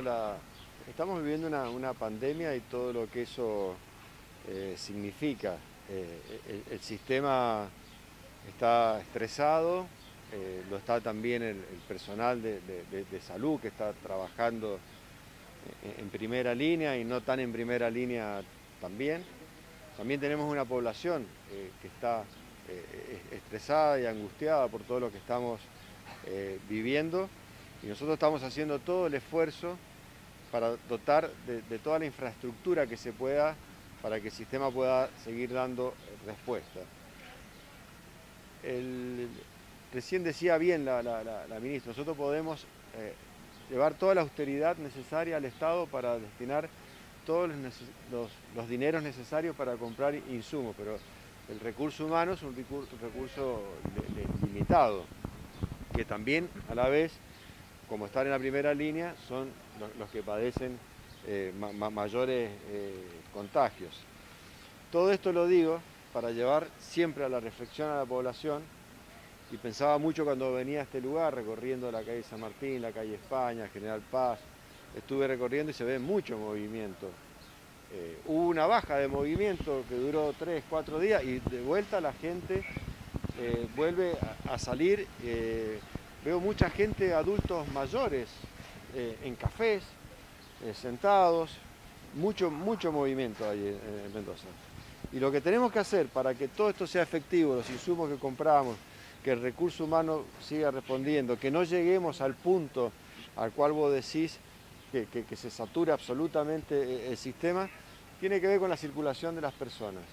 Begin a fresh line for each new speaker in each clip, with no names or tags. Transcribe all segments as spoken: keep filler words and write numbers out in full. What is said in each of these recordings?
la, estamos viviendo una, una pandemia y todo lo que eso eh, significa. Eh, el, el sistema está estresado, eh, lo está también el, el personal de, de, de, de salud que está trabajando en, en primera línea y no tan en primera línea también. También tenemos una población eh, que está eh, estresada y angustiada por todo lo que estamos eh, viviendo, y nosotros estamos haciendo todo el esfuerzo para dotar de, de toda la infraestructura que se pueda para que el sistema pueda seguir dando respuesta. El, recién decía bien la, la, la, la ministra, nosotros podemos eh, llevar toda la austeridad necesaria al Estado para destinar todos los, los, los dineros necesarios para comprar insumos, pero el recurso humano es un recurso, recurso limitado, que también a la vez, como están en la primera línea, son los, los que padecen eh, ma mayores eh, contagios. Todo esto lo digo para llevar siempre a la reflexión a la población, y pensaba mucho cuando venía a este lugar, recorriendo la calle San Martín, la calle España, General Paz. Estuve recorriendo y se ve mucho movimiento. Eh, hubo una baja de movimiento que duró tres, cuatro días, y de vuelta la gente eh, vuelve a, a salir. Eh, veo mucha gente, adultos mayores, eh, en cafés, eh, sentados, mucho, mucho movimiento ahí en, en Mendoza. Y lo que tenemos que hacer para que todo esto sea efectivo, los insumos que compramos, que el recurso humano siga respondiendo, que no lleguemos al punto al cual vos decís que, que, que se satura absolutamente el sistema, tiene que ver con la circulación de las personas.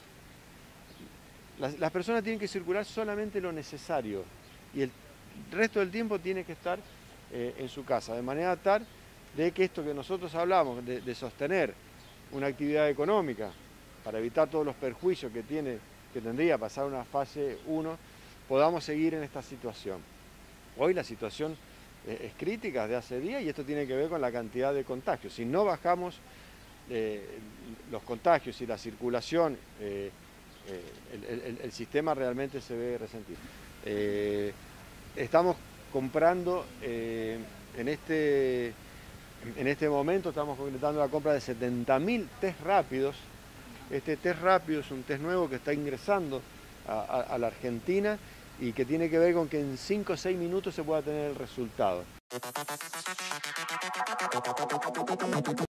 Las, las personas tienen que circular solamente lo necesario, y el resto del tiempo tiene que estar eh, en su casa, de manera tal de que esto que nosotros hablamos, de, de sostener una actividad económica, para evitar todos los perjuicios que, tiene, que tendría pasar una fase uno, podamos seguir en esta situación. Hoy la situación es crítica de hace días, y esto tiene que ver con la cantidad de contagios. Si no bajamos eh, los contagios y la circulación, eh, eh, el, el, el sistema realmente se ve resentido. Eh, estamos comprando eh, en, este, en este momento, estamos completando la compra de setenta mil test rápidos. Este test rápido es un test nuevo que está ingresando a, a, a la Argentina, y que tiene que ver con que en cinco o seis minutos se pueda tener el resultado.